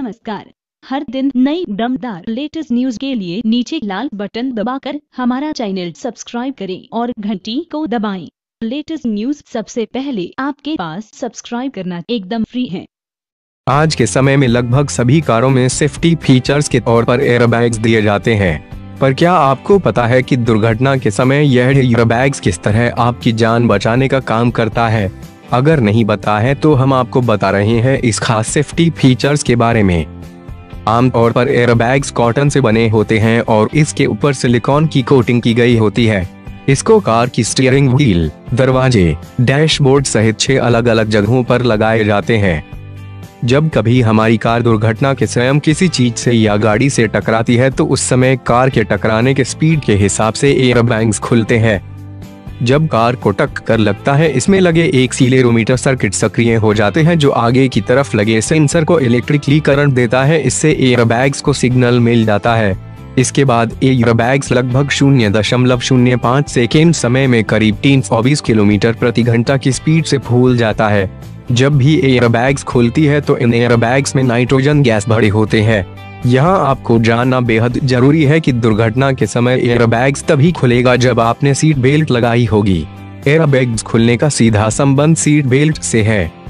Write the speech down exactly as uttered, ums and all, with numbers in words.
नमस्कार। हर दिन नई दमदार लेटेस्ट न्यूज के लिए नीचे लाल बटन दबाकर हमारा चैनल सब्सक्राइब करें और घंटी को दबाएं। लेटेस्ट न्यूज सबसे पहले आपके पास सब्सक्राइब करना एकदम फ्री है। आज के समय में लगभग सभी कारों में सेफ्टी फीचर्स के तौर पर एयरबैग्स दिए जाते हैं, पर क्या आपको पता है कि दुर्घटना के समय यह एयरबैग्स किस तरह आपकी जान बचाने का काम करता है? अगर नहीं पता है तो हम आपको बता रहे हैं इस खास सेफ्टी फीचर्स के बारे में। आमतौर पर एयरबैग्स कॉटन से बने होते हैं और इसके ऊपर सिलिकॉन की कोटिंग की गई होती है। इसको कार की स्टीयरिंग व्हील, दरवाजे, डैशबोर्ड सहित छह अलग अलग जगहों पर लगाए जाते हैं। जब कभी हमारी कार दुर्घटना के स्वयं किसी चीज से या गाड़ी से टकराती है तो उस समय कार के टकराने के स्पीड के हिसाब से एयरबैग्स खुलते हैं। जब कार को टक्कर लगता है, इसमें लगे एक सीलेरोमीटर सर्किट सक्रिय हो जाते हैं जो आगे की तरफ लगे सेंसर को इलेक्ट्रिकली करंट देता है। इससे एयरबैग्स को सिग्नल मिल जाता है। इसके बाद एयरबैग्स लगभग शून्य दशमलव शून्य पाँच सेकेंड समय में करीब तीन सौ बीस किलोमीटर प्रति घंटा की स्पीड से फूल जाता है। जब भी एयरबैग्स खुलती है तो इन एयरबैग्स में नाइट्रोजन गैस भरे होते हैं। यहाँ आपको जानना बेहद जरूरी है कि दुर्घटना के समय एयरबैग्स तभी खुलेगा जब आपने सीट बेल्ट लगाई होगी। एयरबैग्स खुलने का सीधा संबंध सीट बेल्ट से है।